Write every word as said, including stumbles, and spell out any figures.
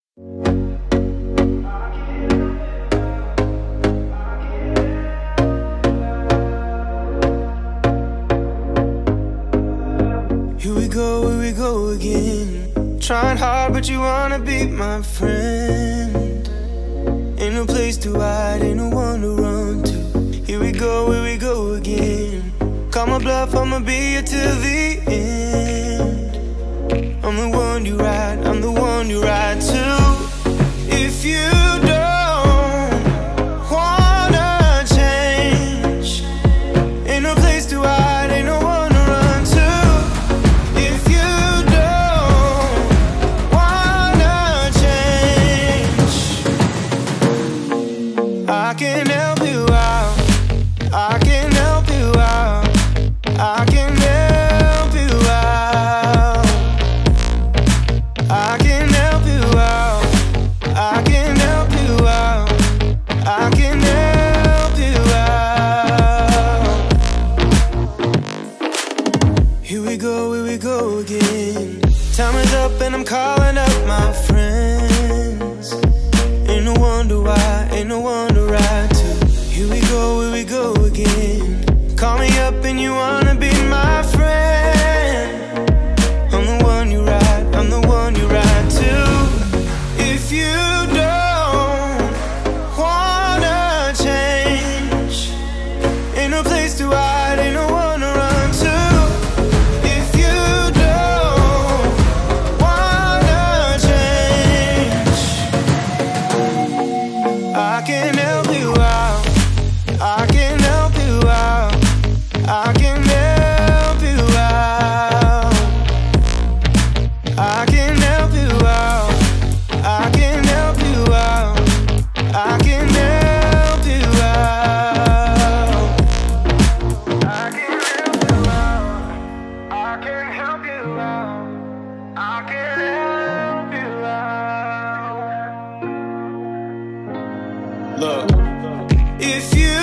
Here we go, here we go again. Trying hard, but you wanna be my friend. Ain't no place to hide, ain't no one to run to. Here we go, here we go again. Call my bluff, I'ma be here till the end. I'm the one you ride, I'm the one you ride to. If you don't wanna change, ain't no place to hide, ain't no one to run to. If you don't wanna change, I can help you out, I can help you out, I can help you out, I can help you out, I can help you out, I can help you out. Here we go, here we go again. Time is up and I'm calling up my friends. Ain't no wonder why, ain't no one to ride to. Here we go, here we go again. Call me up and you wanna be my friend. I'm the one you ride, I'm the one you ride to. If you don't wanna change, ain't no place to hide, ain't no one to run to. If you don't wanna change, I can help you out, I can help you out, I can help you out, I can help you out, I can help you out, I can help you out, I can help you out, I can help you out, I can help you out. Look, if you